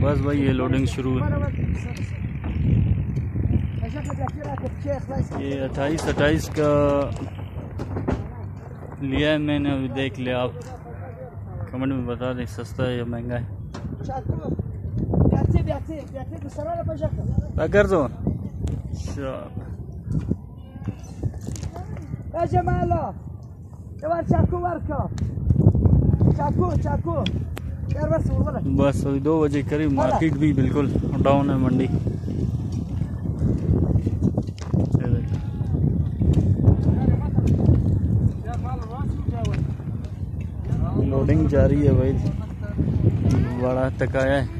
बस भाई ये लोडिंग शुरू है। ये 28 का लिया है मैंने, अभी देख लिया। आप कमेंट में बता दें सस्ता है या महंगा है। कर दो बस। 2 बजे करीब मार्केट भी बिल्कुल डाउन है मंडी। लोडिंग जारी है भाई, बड़ा तकाया है।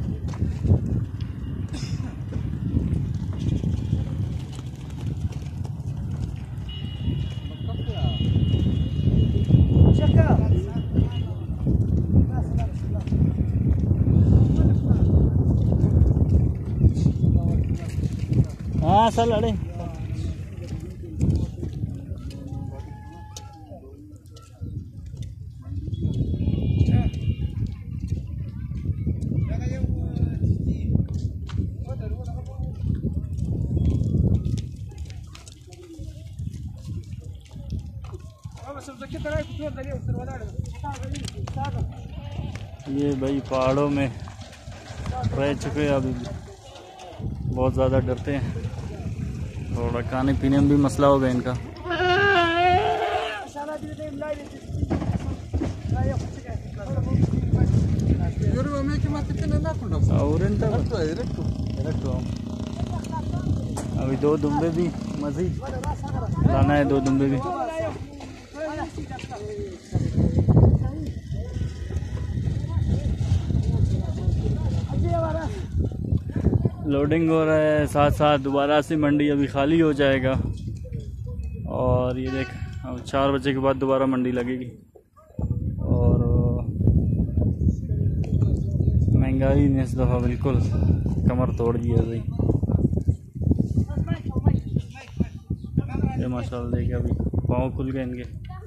हाँ सर लड़े ये भाई पहाड़ों में रह चुके हैं, अभी बहुत ज़्यादा डरते हैं। थोड़ा खाने पीने में भी मसला हो गया इनका। अभी 2 दुम्बे भी मजीद लाना है, 2 दुम्बे भी। लोडिंग हो रहा है, साथ साथ दोबारा से मंडी अभी खाली हो जाएगा। और ये देख अब 4 बजे के बाद दोबारा मंडी लगेगी। और महंगाई ने इस दफ़ा बिल्कुल कमर तोड़ दी है भाई। ये माशाल्लाह देखिए अभी पाँव खुल गए इनके।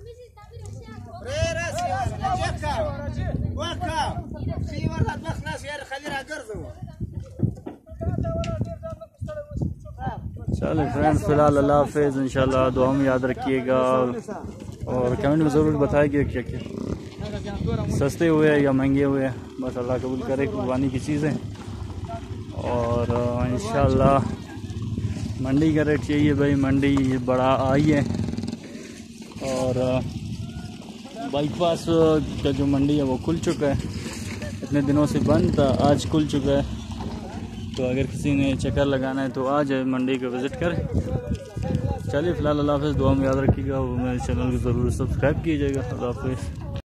चलो फ्रेंड्स, फिलहाल अल्लाह हाफिज़। इंशाल्लाह दुआ में याद रखिएगा और कमेंट में ज़रूर बताइए क्या क्या सस्ते हुए या महंगे हुए। बस अल्लाह कबूल करे, कुर्बानी की चीज़ें। और इंशाल्लाह मंडी का रेट चाहिए भाई, मंडी बड़ा आई है। और बाईपास का जो मंडी है वो खुल चुका है, इतने दिनों से बंद था, आज खुल चुका है। तो अगर किसी ने चक्कर लगाना है तो आ जाए, मंडी को विज़िट करें। चलिए फिलहाल अल्लाह हाफ़िज़, दुआ में याद रखिएगा और मेरे चैनल को ज़रूर सब्सक्राइब कीजिएगा। अल्लाह हाफ़िज़।